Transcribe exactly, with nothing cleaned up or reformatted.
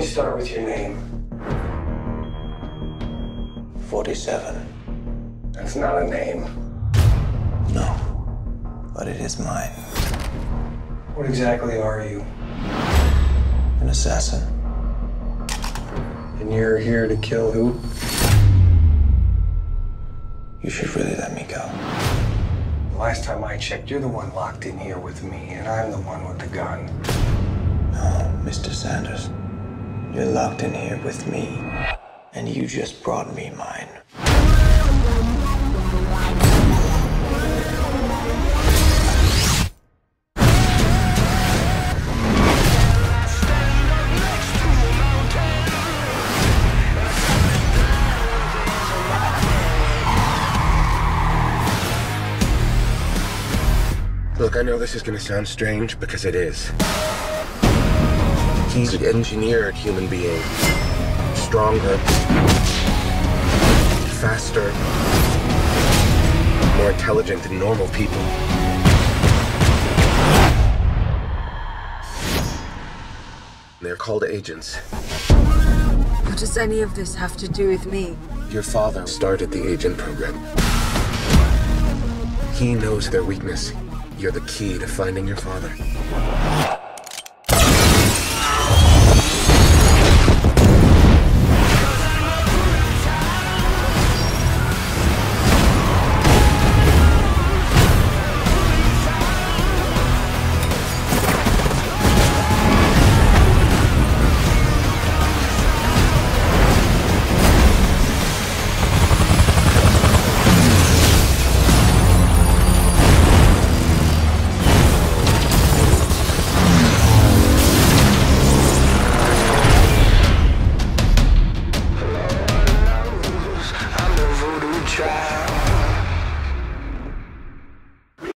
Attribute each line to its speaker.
Speaker 1: always start with your name.
Speaker 2: forty-seven.
Speaker 1: That's not a name.
Speaker 2: No, but it is mine.
Speaker 1: What exactly are you?
Speaker 2: An assassin.
Speaker 1: And you're here to kill who?
Speaker 2: You should really let me go.
Speaker 1: Last time I checked, you're the one locked in here with me, and I'm the one with the gun.
Speaker 2: No, Mister Sanders. You're locked in here with me, and you just brought me mine.
Speaker 3: Look, I know this is gonna sound strange, because it is. He's an engineered human being. Stronger. Faster. More intelligent than normal people. They're called agents.
Speaker 4: What does any of this have to do with me?
Speaker 3: Your father started the agent program. He knows their weakness. You're the key to finding your father.